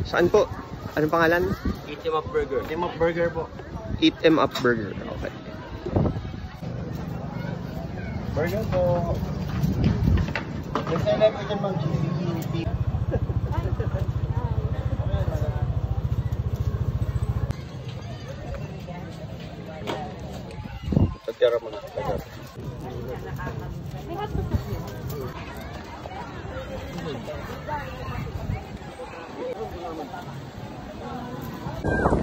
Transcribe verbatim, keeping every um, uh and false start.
Saan po? Anong pangalan? Eat 'em up burger. Eat 'em up burger po. Eat 'em up burger. Okay. Burger po. Next time po dyan mag-cheesy. Pagkara mo na. Pagkara.